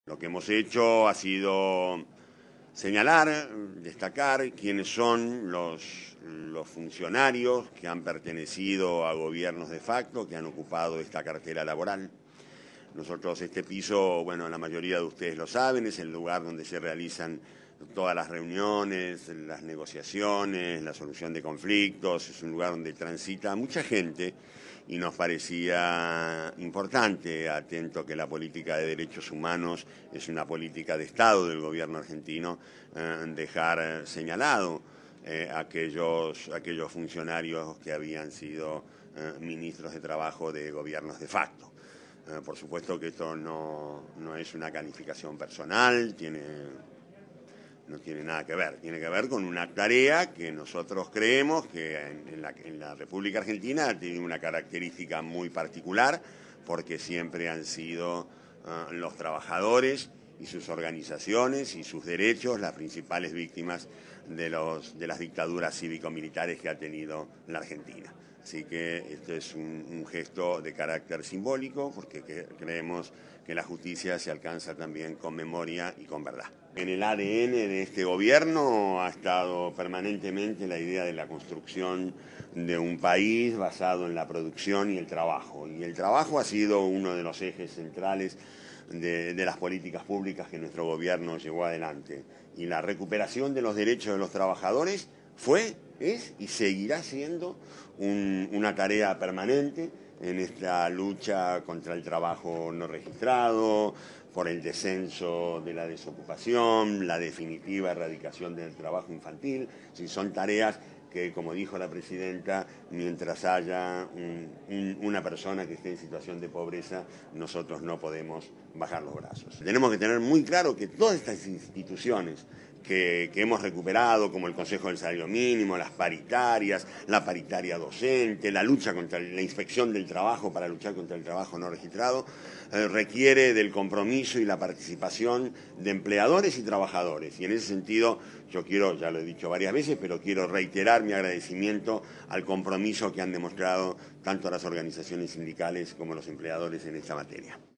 Lo que hemos hecho ha sido señalar, destacar quiénes son los funcionarios que han pertenecido a gobiernos de facto, que han ocupado esta cartera laboral. Nosotros este piso, bueno, la mayoría de ustedes lo saben, es el lugar donde se realizan todas las reuniones, las negociaciones, la solución de conflictos, es un lugar donde transita mucha gente y nos parecía importante, atento que la política de derechos humanos es una política de Estado del gobierno argentino, dejar señalado aquellos funcionarios que habían sido ministros de trabajo de gobiernos de facto. Por supuesto que esto no es una calificación personal, no tiene nada que ver, tiene que ver con una tarea que nosotros creemos que en la República Argentina tiene una característica muy particular, porque siempre han sido los trabajadores y sus organizaciones y sus derechos las principales víctimas de las dictaduras cívico-militares que ha tenido la Argentina. Así que esto es un gesto de carácter simbólico, porque creemos que la justicia se alcanza también con memoria y con verdad. En el ADN de este gobierno ha estado permanentemente la idea de la construcción de un país basado en la producción y el trabajo. Y el trabajo ha sido uno de los ejes centrales de las políticas públicas que nuestro gobierno llevó adelante. Y la recuperación de los derechos de los trabajadores es y seguirá siendo una tarea permanente en esta lucha contra el trabajo no registrado, por el descenso de la desocupación, la definitiva erradicación del trabajo infantil. Sí, son tareas que, como dijo la presidenta, mientras haya una persona que esté en situación de pobreza, nosotros no podemos bajar los brazos. Tenemos que tener muy claro que todas estas instituciones que hemos recuperado, como el Consejo del Salario Mínimo, las paritarias, la paritaria docente, la lucha contra la inspección del trabajo para luchar contra el trabajo no registrado, requiere del compromiso y la participación de empleadores y trabajadores. Y en ese sentido, yo quiero, ya lo he dicho varias veces, pero quiero reiterar mi agradecimiento al compromiso que han demostrado tanto las organizaciones sindicales como los empleadores en esta materia.